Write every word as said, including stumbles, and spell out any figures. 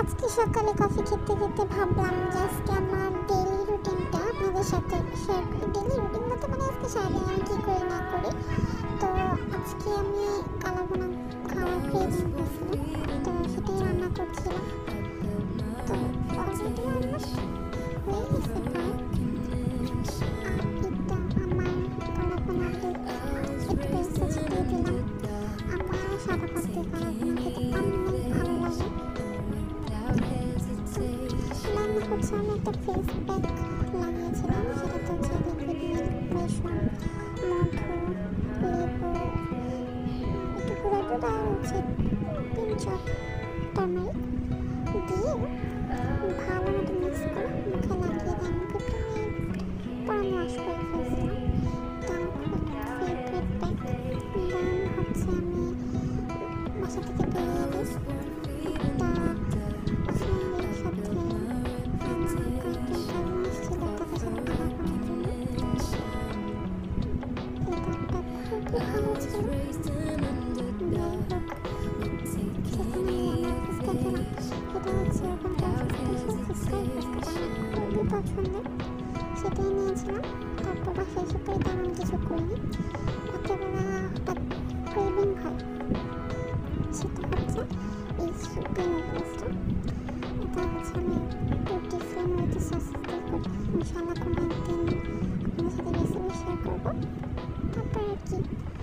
আজকে সকালে কফি খেতে খেতে ভাবলাম যে আজকে আমার ডেইলি রুটিনটা আপনাদের সাথে শেয়ার করি। ডেইলি রুটিন বলতে মানে আজকে সারাদিন আমি কী করি না করি। তো আজকে আমি কালাভুনা খাওয়ার ক্রেভিং হয়েছিল, তো সেটাই রান্না করছিলাম। তো অলরেডি অলমোস্ট হয়ে গেছে প্রায়। আর এটা আমার কালাভুনার দুধ একটু পেস্ট ছিটিয়ে দিলাম। আমার সাদা পাতি কালাভুনা খেতে অনেক ভালো লাগে। রান্না করছি আমি একটা ফেস প্যাক লাগিয়েছিলাম, সেটাতে হচ্ছে লিকুইড মিল্ক, বেসন, মধু, লেবু, একটু গুঁড়া দুধ আর হচ্ছে পিঞ্চ অফ টার্মারিক দিয়ে ভালো মতো মিক্স করে মুখে লাগিয়ে দেন ফিফটিন মিনিট পর আমি ওয়াশ করে ফেলছিলাম। এটা আমার খুব ফেভারিট প্যাক। দেন হচ্ছে আমি বাসা থেকে বেরিয়ে দিই। এটা ফ্রেন্ডের সাথে ভালো ছিল। যাই হোক, সেখানে আমার ফুচকা খেলাম। এটা হচ্ছে ওখানকার ফুচকা খুবই পছন্দের, সেটাই নিয়েছিলাম। তারপর বাসায় এসে পরে তেমন কিছু করিনি। রাত্রেবেলা হঠাৎ ক্রেভিং হয়, সেটা হচ্ছে এই সুপি নুডলসটা। এটা হচ্ছে আমি একটু ডিফারেন্ট ওয়েতে সসেস দিয়ে করি। ইনশাআল্লাহ কোনো একদিন আপনাদের সাথে রেসিপি শেয়ার করবো। তারপর আর কি